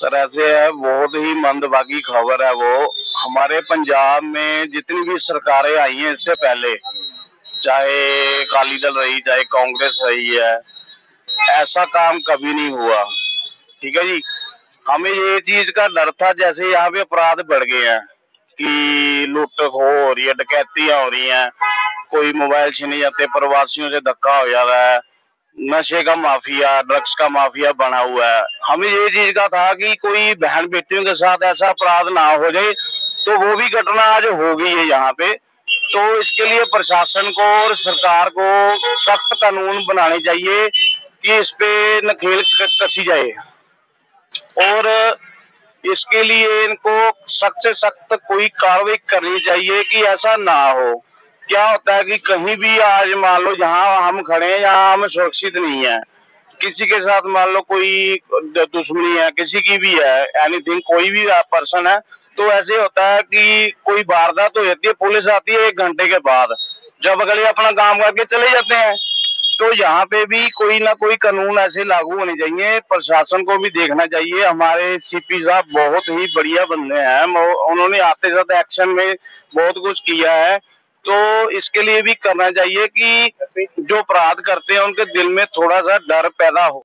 Sir ऐसे है, बहुत ही मंदभागी खबर है वो। हमारे पंजाब में जितनी भी सरकारें आई हैं इससे पहले, चाहे अकाली दल रही चाहे कांग्रेस रही है, ऐसा काम कभी नहीं हुआ। ठीक है जी। हमें ये चीज का डर था, जैसे यहाँ पे अपराध बढ़ गए हैं कि लूट हो रही है, डकैतियां हो रही हैं, कोई मोबाइल छीने जाते, प्रवासियों से धक्का हो जा रहा है, नशे का माफिया, ड्रग्स का माफिया बना हुआ है। हमें ये चीज का था कि कोई बहन बेटियों के साथ ऐसा अपराध ना हो जाए, तो वो भी घटना आज हो गई है यहाँ पे। तो इसके लिए प्रशासन को और सरकार को सख्त कानून बनाने चाहिए कि इस पे नकेल कसी जाए, और इसके लिए इनको सख्त से सख्त कोई कार्रवाई करनी चाहिए कि ऐसा ना हो। क्या होता है कि कहीं भी आज मान लो जहां हम खड़े हैं यहाँ हम सुरक्षित नहीं है, किसी के साथ मान लो कोई दुश्मनी है, किसी की भी है, एनीथिंग, कोई भी पर्सन है, तो ऐसे होता है कि कोई वारदात हो जाती है, पुलिस आती है 1 घंटे के बाद, जब अगले अपना काम करके चले जाते हैं। तो यहाँ पे भी कोई ना कोई कानून ऐसे लागू होने चाहिए। प्रशासन को भी देखना चाहिए। हमारे सीपी साहब बहुत ही बढ़िया बंदे हैं, उन्होंने आते जाते एक्शन में बहुत कुछ किया है। तो इसके लिए भी करना चाहिए कि जो अपराध करते हैं उनके दिल में थोड़ा सा डर पैदा हो।